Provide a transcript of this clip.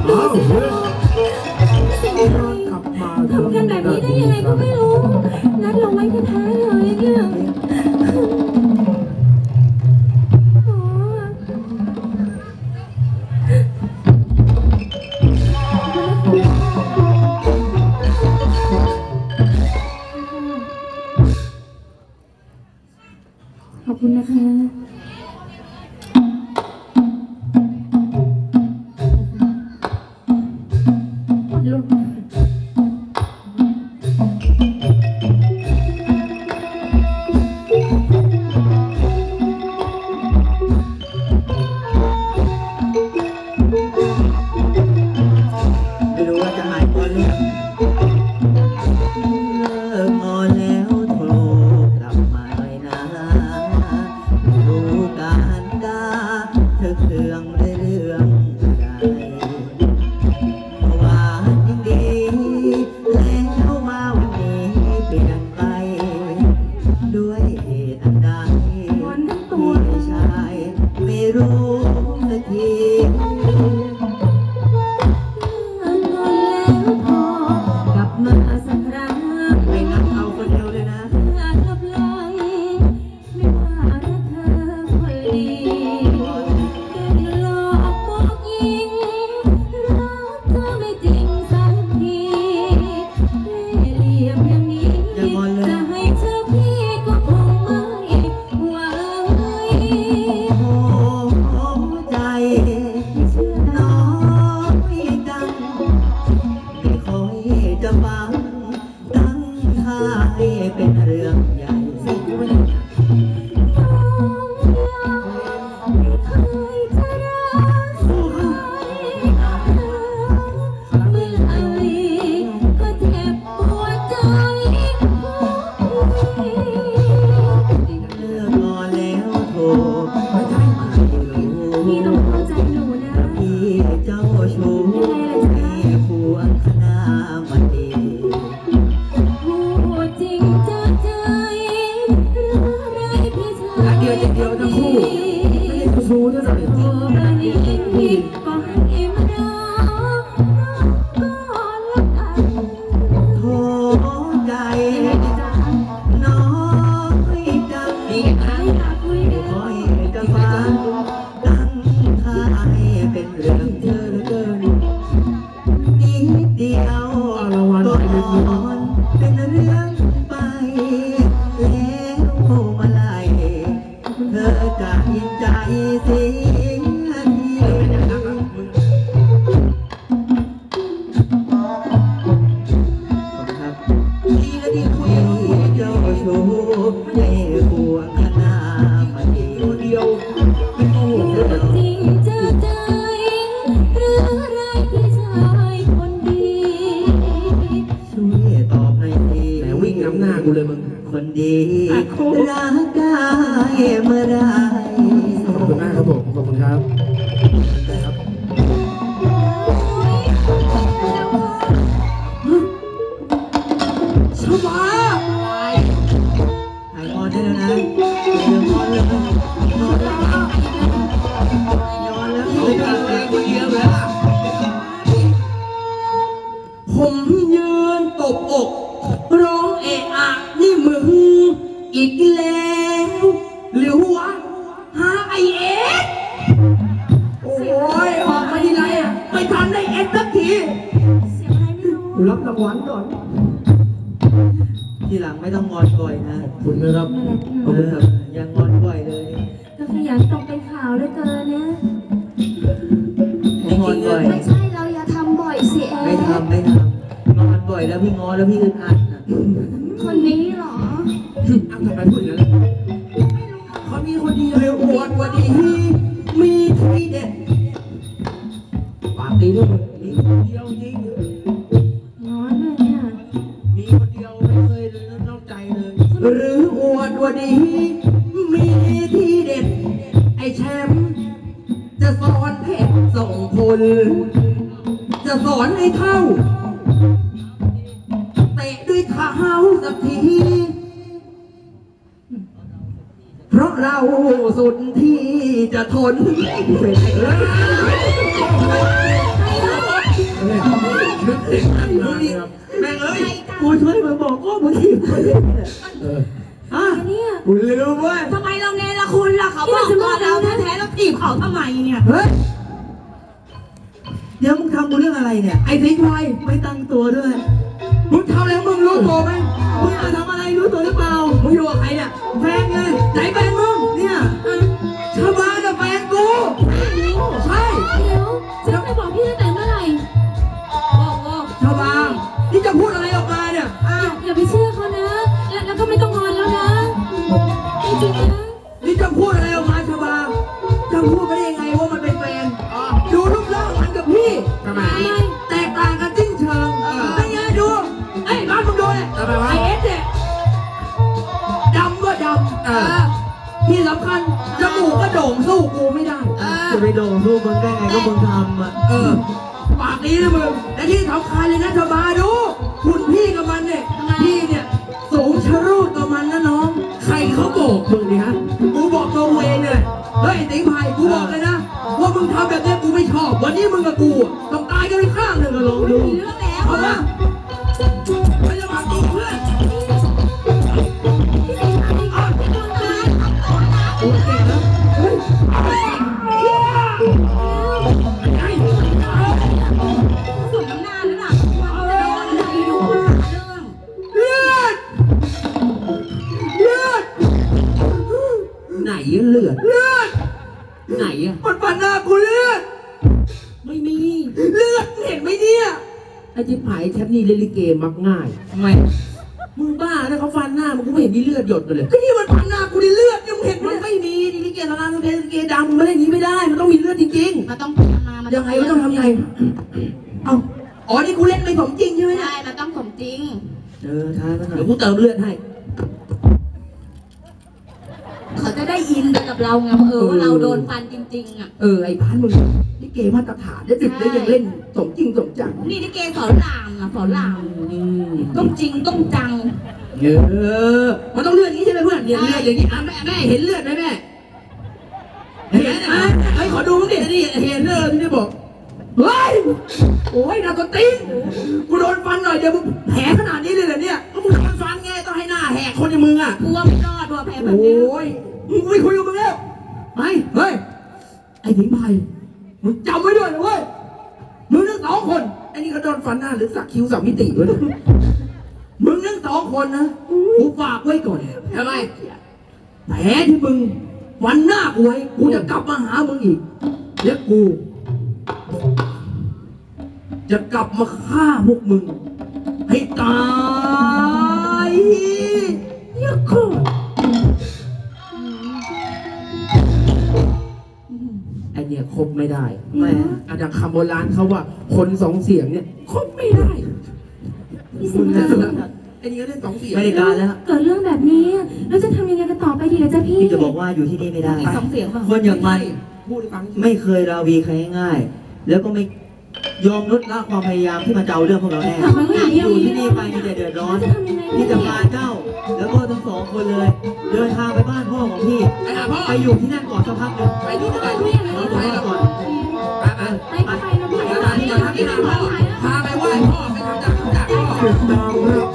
ดูสิสิ่งใดทำกันแบบนี้ได้ยังไงก็ไม่รู้นัดเราไว้แท้ๆเลยเนี่ยขอบคุณนะคะลูกไม่รู้ว่าจะหายก่อนหรือเลิกงอนแล้วโทรกลับมาหน่อยนะรู้การกาเธอเครื่องเรื่องใดเมื่อวานยังดีแล้วมาวันนี้เปลี่ยนไปด้วยเหตุอันใดพี่ชายไม่รู้สักทีมาสักครั้งไม่นับเอาคนเดียวเลยนะกับหลังไม่ว่ารักเธอคนดีหลอกบอกยิงรักเธอไม่จริงสักทีเหลี่ยมอย่างนี้จะให้เธอพี่ก็คงไม่หวังโอ้ใจน้อยจังไม่ค่อยจะฟังตั้งท่าให้เป็นเรื่องใหญ่สิไม่ได้ไม่เคยจะรักใครเมื่อไหร่ก็เจ็บปวดใจเลิกงอนแล้วโทรไม่ได้มาพี่ต้องเข้าใจหนูนะพี่เจ้าชู้ผู้อังคณามันดีพูดจริงจากใจหรือไรพี่ชายเดียวทั้งคู่ไม่ได้ชู้ด้วยหรอโอ้ประณีพี่ก็ให้มารักก็แล้วกันโทษใจน้อยจังไม่อยากคุยไม่ค่อยจะฟังตั้งท่าให้เป็นเรื่องเธอเกินนิดเดียวก็อ่อนเป็นเรื่องไปแล้วมาไล่เธอจะยินใจเสียทีครับดีและดีคุยเจ้าชู้ให้ผัวคณะมาดีเดียวไม่โง่จริงจะใจหรือไรพี่ชายคนดีช่วยตอบหน่อยทีแต่วิ่งนำหน้ากูเลยมึงคนดีรักได้เมื่อไรขอบคุณมากครับผมขอบคุณครับชวาหายงอนได้แล้วนะเดี๋ยวงอนเลยงอนแล้วงอนแล้วไม่ได้เลยคนเดียวเลยผมยืนตบอกร้องเอะอะนี่มึงอีกแล้วหรือวะหาไอเอสโอ้ยออกมาทีไรอ่ะไม่ทันได้เอสสักทีเสียงอะไรไม่รู้รับรางวัลก่อนทีหลังไม่ต้องงอนบ่อยนะคุณนะครับอย่างงอนบ่อยเลยก็ขยันตกเป็นข่าวเหลือเกินนะงอนบ่อยไม่ใช่เราอย่าทำบ่อยสิเอ๋ไม่ทำงอนบ่อยแล้วพี่งอนแล้วพี่อึดอัดนะคนนี้เหรอทำไมพูดอย่างนั้นเขามีคนเดียวอวดว่าดีมีทีเด็ดปากดีด้วยมีคนเดียวจริงง้อเลยเนี่ยมีคนเดียวไม่เคยนอกใจเลยหรืออวดว่าดีมีทีเด็ดไอแชมป์จะสอนเพชรส่งผลจะสอนให้เท่าเตะด้วยเท้าสักทีเพราะเราสุดที่จะทนเป็นเด็กนั่งมึงนี่แม่งเอ้ยกูช่วยมึงบอกก็มึงทีมคนเล่นเนี่ยเอออ่ะเนี่ยกูลืมเว้ยทำไมเราเนรคุณล่ะเขาบอกก่อนเราแท้ๆเราจีบเขาทำไมเนี่ยเฮ้ยเดี๋ยวมึงทำกูเรื่องอะไรเนี่ยไอ้สิงห์ไพรไม่ตั้งตัวด้วยมึงทำอะไรมึงรู้ตัวไหมมึงมาทำอะไรรู้ตัวหรือเปล่ามึงอยู่กับใครเนี่ยแฟนไงไหนแฟนมึงเนี่ยชาวบ้านกับแฟนกู ใช่เดี๋ยวจะไปบอกพี่ตั้งแต่เมื่อไหร่ชาวบ้านนี่จะพูดอะไรออกมาเนี่ยอย่าไปเชื่อเขานะ แล้วก็ไม่ต้องงอนแล้วนะจริงๆนะนี่จะพูดอะไรออกมาชาวบ้านจะพูดไปได้ยังไงว่ามันเป็นแฟนดูรูปร่างมันกับพี่ทำไมแตกต่างกันสิ้นเชิงเป็นไงดูไอ้ยบ้านมึงดูเนี่ยทำไมวะไอ้เอสเนี่ยดำก็ดำที่สำคัญจมูกก็โด่งสู้กูไม่ได้จะไปโด่งสู้มึงได้ไงก็มึงทำอ่ะปากดีนะมึงและที่สำคัญเลยนะชาวบ้านดูคุณพี่กับมันเนี่ยพี่เนี่ยสูงชะรูดกับมันนะน้อง ใครเขาบอกมึงนี่ฮะกูบอกตัวกูเองเลยเฮ้ยสิงห์ไพรกูบอกเลยนะว่ามึงทำแบบนี้กูไม่ชอบวันนี้มึงกับกูอะต้องตายกันไปข้างหนึ่งอะลองดูมีเรื่องแล้วเอาละไม่จะมาตีเพื่อนกูเก่งนะเฮ้ยไอ้สมน้ำหน้าแล้วล่ะวันจะโดนอะไรดูเรื่องเลือดเลือดไหนเลือดเลือดไหนอะมันฟันหน้ากูเลือดไม่มีเลือดเห็นไหมเนี่ยไอ้ที่ผายแทบนี่เล่นลิเกมักง่ายทำไมมึงบ้านะเขาฟันหน้ามึงกูไม่เห็นมีเลือดหยดเลยก็นี่มันฟันหน้ากูในเลือดยังเห็นไหมมันไม่มีนี่ลิเกสารานลิเกดำมันเล่นอย่างนี้ไม่ได้ มันต้องมีเลือดจริงมันต้องเปลี่ยนมามันๆยังไงมันต้องทำไงเอ้าอ๋อนี่กูเล่นไม่สมจริงใช่ไหมเนี่ยใช่มันต้องสมจริงท้ายมันหน่อเดี๋ยยวกูเติมเลือดให้เขาจะได้ยินไปกับเราไงว่าเราโดนฟันจริงๆอ่ะไอ้พานมึงลิเกมาตรฐานได้ดึกได้ยังเล่นสมจริงสมจังนี่ลิเกสอนรามนะสอนรามต้องจริงต้องจังมันต้องเลือดอย่างนี้ใช่ไหมเพื่อนเนี่ยเลือดอย่างนี้อ่ะแม่เห็นเลือดไหมแม่เห็นไหมไอ้ขอดูมั้งดินี่เห็นเลือดที่ได้บอกเฮ้ยโอ้ยนาตัวตีนกูโดนฟันหน่อยเดี๋ยวมึงแผลขนาดนี้เลยเหรอเนี่ยก็มึงโดนฟันไงต้องให้หน้าแหกคนอย่างมึงอ่ะกลัวไม่รอดตัวแพ้แบบโอ้นี้ยมึงไม่คุยกับมึงแล้วไปเฮ้ยไอ้สิงห์ไพรมึงจำไว้ด้วยนะเว้ยมึงทั้งสองคนไอ้นี่ก็โดนฟันหน้าหรือสักคิ้วสักมิติวะเนี่ยมึงทั้งสองคนนะกูฝากไว้ก่อนทำไมแผลที่มึงวันหน้ากูไว้กูจะกลับมาหามึงอีกและกู จะกลับมาฆ่าพวกมึง ให้ตายเยอะโคตรไอเนี่ยคบไม่ได้แม่อาจารย์คำโบราณเขาว่า คนสองเสียงเนี่ยคบไม่ได้พี่สิมึงงห์นะไอ้นี่ก็เล่นสองเสียงไม่ได้การแล้วเกิดเรื่องแบบนี้เราจะทำยังไงกันต่อไปดีล่ะจ๊ะพี่พี่จะบอกว่าอยู่ที่นี่ไม่ได้อีกสองเสียงป่ะคนอย่างมันพูดให้ฟังไม่เคยราวีใครง่ายๆแล้วก็ไม่ยอมลดละความพยายามที่มันจะเอาเรื่องพวกเราแน่ทำไมไม่อย่างนี้อยู่ที่นี่ไปมีแต่เดือดร้อนจะทำยังไงพี่จะพาเจ้า แล้วก็ทั้งสองคนเลย เดินทางไปบ้านพ่อของพี่ไปหาพ่อไปอยู่ที่นั่นก่อนสักพักหนึงไปที่ไหนไม่ลูกอย่างนั้นไปก่อนไปก็ไปนะพี่ไปที่ไหนพ่อพาไปไหว้พ่อไปทำจากพ่อติดตามรับ